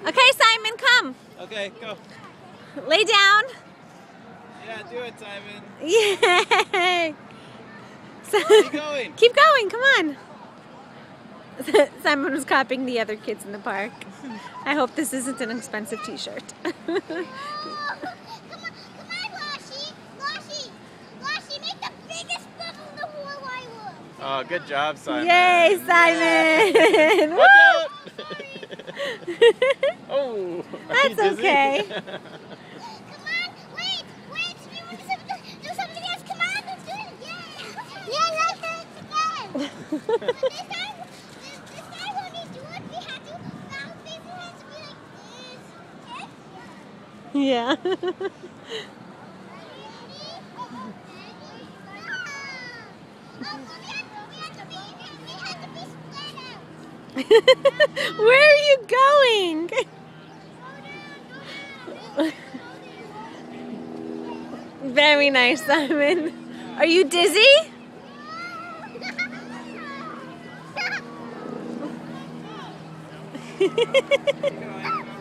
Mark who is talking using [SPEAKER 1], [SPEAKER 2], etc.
[SPEAKER 1] Okay, Simon, come.
[SPEAKER 2] Okay, go.
[SPEAKER 1] Lay down.
[SPEAKER 2] Yeah, do it, Simon.
[SPEAKER 1] Yay!
[SPEAKER 2] Keep going.
[SPEAKER 1] Keep going, come on. Simon was copying the other kids in the park. I hope this isn't an expensive t-shirt.
[SPEAKER 3] Come on, Lassie. Lassie, make the biggest bubble in the whole wide world.
[SPEAKER 2] Oh, good job, Simon.
[SPEAKER 1] Yay, Simon!
[SPEAKER 2] Watch
[SPEAKER 1] Woo!
[SPEAKER 2] out! Oh, are you
[SPEAKER 1] That's
[SPEAKER 2] dizzy?
[SPEAKER 1] okay.
[SPEAKER 3] Come on, wait. You want to do something else? Come on, let's do it again. Yeah, let's do it again. But this time when we do it, we have to, our finger has to be like this. Okay?
[SPEAKER 1] Yeah. Where are you going? Very nice, Simon. Are you dizzy?
[SPEAKER 2] Keep going.